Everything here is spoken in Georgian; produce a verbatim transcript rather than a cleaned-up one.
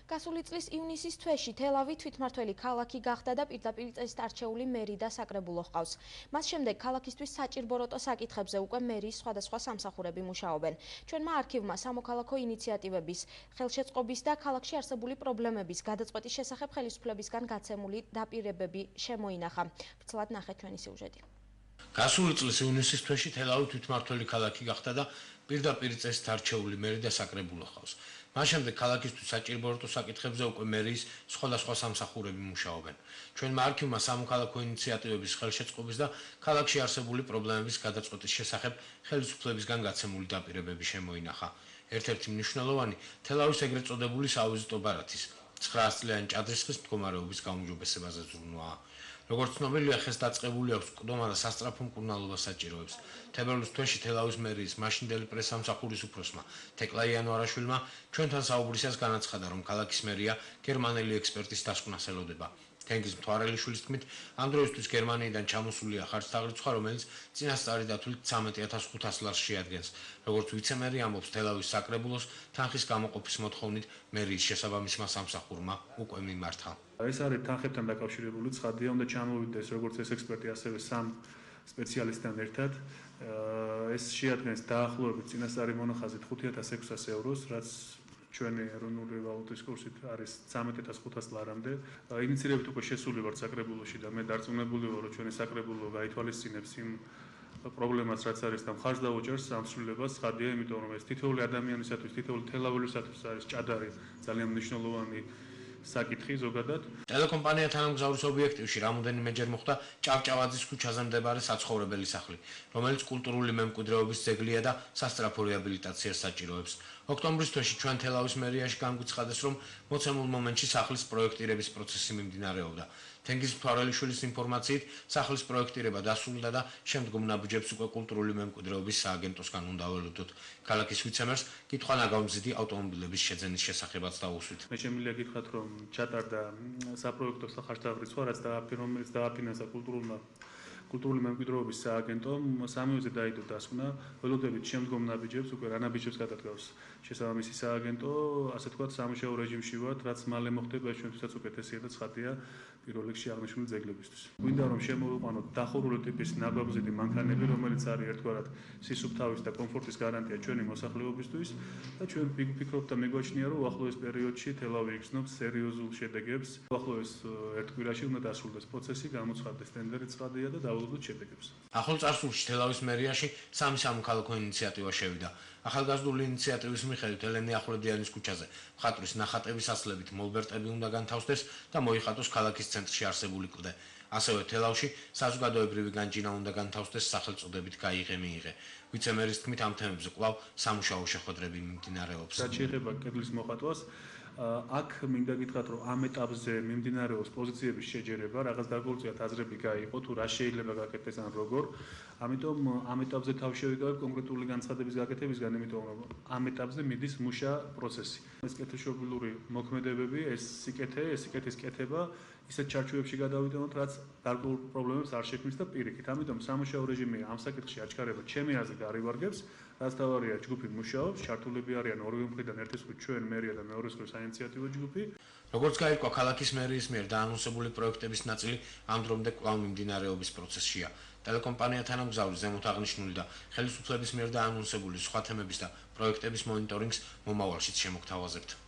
გასული წლის ივნისის თვეში თელავი თვითმმართველი ქალაქი გახდა და პირდაპირ წესით არჩეული მერი და საკრებულო ჰყავს. მას შემდეგ ქალაქისთვის საჭირბოროტო საკითხებზე უკვე მერიის სხვადასხვა სამსახურები მუშაობენ. ჩვენმა არქივმა სამოქალაქო ინიციატივების, ხელშეწყობის და ქალაქში არსებული პრობლემების გადაწყვეტის შესახებ ხელისუფლებისგან გაცემული დაპირებები შემოინახა. ვრცლად ნახეთ ჩვენი სიუჟეტი. გასული წლის ივნისის თვეში თელავი თვითმმართველი ქალაქი გახდა და პირდაპირ წესით არჩეული მერი და საკრებულო ჰყავს. მას შემდეგ ქალაქისთვის საჭირბოროტო საკითხებზე უკვე მერიის სხვადასხვა სამსახურები მუშაობენ. ჩვენმა არქივმა სამოქალაქო ინიციატივების, ხელშეწყობის და ქალაქში არსებული პრობლემების გადაწყვეტის შესახებ ხელისუფლებისგან გაცემული დაპირებები შემოინახა. ერთ-ერთი მნიშვნელოვანი თელავის ეგრეთ წოდებული სავიზიტო ბარათის ცხრაას წლიანი ჭადრისხის მდგომარეობის გაუმჯობესებაზე ზრუნვაა. როგორც ცნობილია, ხეს დაწყებული აქვს ყდომა და სასწრაფო მკურნალობა საჭიროებს. თებერვლის თვეში თელავის მერიის მაშინდელი პრესსამსახურის უფროსმა თეკლა იანვარაშვილმა ჩვენთან საუბრისას განაცხადა, რომ ქალაქის მერია გერმანელი ექსპერტის დასკვნას ელოდება. თენგიზ მთვარელიშვილის თქმით, ამ დროისთვის გერმანიიდან ჩამოსულია ხარჯთაღრიცხვა, რომელიც წინასწარი დათვლით ცამეტი ათას ხუთას ლარს შეადგენს. როგორც ვიცემერი ამბობს, თელავის საკრებულოს თანხის გამოყოფის მოთხოვნით მერიის შესაბამისმა სამსახურმა უკვე მიმართა. ეს არის თანხებთან დაკავშირებული ცხადია, უნდა ჩამოვიდეს როგორც ეს ექსპერტი, ასევე სამ სპეციალისტთან ერთად. ეს შეადგენს დაახლოებით წინასწარი მონახაზით ხუთი ათას ექვსას ევროს, რაც ჩვენი ეროვნული ვალუტის კურსით არის ცამეტი ათას ხუთას ლარამდე. ინიციირებით უკვე შესული ვართ საკრებულოში და მე დარწმუნებული ვარ, რომ ჩვენი საკრებულო გაითვალისწინებს იმ პრობლემას, რაც არის და მხარს დაუჭერს სამსვლელობას. ცხადია, იმიტომ რომ ეს თითოეული ადამიანისათვის, თითოეული თელავილისათვის არის ჭადარი ძალიან მნიშვნელოვანი საკითხი ზოგადად. ტელეკომპანია თანამგზავრის ობიექტივში რამოდენიმეჯერ მოხდა ჭავჭავაძის ქუჩაზე მდებარე საცხოვრებელი სახლი, რომელიც კულტურული მემკვიდრეობის ძეგლია და სასწრაფო რეაბილიტაციას საჭიროებს. ოქტომბრის თვეში ჩვენ თელავის მერიაში განგვიცხადეს, რომ მოცემულ მომენტში სახლის პროექტირების პროცესი მიმდინარეობდა. თენგიზ მთვარელიშვილის ინფორმაციით, სახლის პროექტირება დასრულდა და შემდგომ ნაბიჯებს უკვე კულტურული მემკვიდრეობის სააგენტოსგან უნდა ველოდოთ. ქალაქის ვიცემერს კითხვა ნაგავმზიდი ავტომობილების შეძენის შესახებაც დაუსვით. მე შემიძლია გითხრათ, რომ ჩატარდა საპროექტო ხარჯთაღრიცხვა, რაც რომელიც დააფინანსა კულტურულმა კულტურული მემკვიდრეობის სააგენტომ, სამივეზე დაიდო დასკვნა, ველოდებით შემდგომ ნაბიჯებს, უკვე რა ნაბიჯებს გადადგავს შესაბამისი სააგენტო, ასე თქვათ, სამუშაო რეჟიმში ვართ, რაც მალე მოხდება, ჩვენთვისაც უკეთესია და ცხადია პირველ რიგში აღნიშნული ძეგლებისთვის. გვინდა რომ შემოვიყვანოთ დახურული ტიპის ნაგვამზიდი მანქანები, რომელიც არის ერთგვარად სისუფთავის და კომფორტის გარანტია ჩვენი მოსახლეობისთვის და ჩვენ ვფიქრობთ და მეგვაჩნია, რომ უახლოეს პერიოდში თელავი იგრძნობს სერიოზულ შედეგებს. უახლოეს ერთ კვირაში უნდა დასრულდეს პროცესი, გამოცხადდეს ტენდერი ცხადია და დავალოდოთ შედეგებს. ახალ წარსულში თელავის მერიაში სამი სამოქალაქო ინიციატივა შევიდა. ახალგაზრდული ინიციატივის მიხედვით ელენე ახვლედიანის ქუჩაზე მხატვრის ნახატების ასლებით მოლბერტები უნდა განთავსდეს და მოიხატოს ქალაქის ცენტრში არსებული კლდე. ასევე თელავში საზოგადოებრივი განჯინა უნდა განთავსდეს სახელწოდებით გაიღე მიიღე. ვიცემერის თქმით, ამ თემებზე კვლავ სამუშაო შეხვედრები მიმდინარეობს. რაც შეეხება კედლის მოხატვას, აქ მინდა გითხრათ, რომ ამ ეტაპზე მიმდინარეობს პოზიციების შეჯერება, რაღაც გარკვეულწილად აზრები გაიყო, თუ რა შეიძლება გაკეთდეს ან როგორ. ამიტომ ამ ეტაპზე თავი შევიკავებ კონკრეტული განცხადების გაკეთებისგან, იმიტომ რომ ამ ეტაპზე მიდის მუშა პროცესი. ეს კეთილშობილური მოქმედებები, ეს სიკეთე, ეს სიკეთის კეთება ისეთ ჩარჩოებში გადავიდოდოთ, რაც გარკვეულ პრობლემებს არ შექმნის და პირიქით. ამიტომ სამუშაო რეჟიმი ამ საკითხში აჩქარება ჩემი აზრით გარივარგებს, რაც თავარია ჯგუფი მუშაობს, ჩართულები არიან ორივე მხრიდან, ერთის მხრივ ჩვენ მერია და მეორე მხრივ საინიციატივო ჯგუფი. როგორც გაირკვა, ქალაქის მერიის მიერ დაანონსებული პროექტების ნაწილი ამ დრომდე კვლავ მიმდინარეობის პროცესშია. ტელეკომპანია თანამგზავრის ზემოთ აღნიშნული და ხელისუფლების მიერ დაანონსებული სხვა თემების და პროექტების მონიტორინგს მომავალშიც შემოგთავაზებთ.